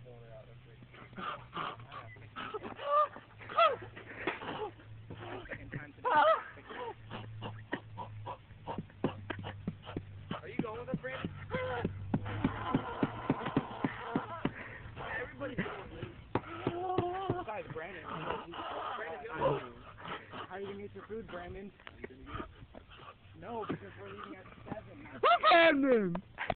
pulling it out. That's great. Second time today. Are you going with us, Brandon? Everybody's going with us. Besides Brandon. How are you going to eat your food, Brandon? No, because we're leaving at 7. Brandon!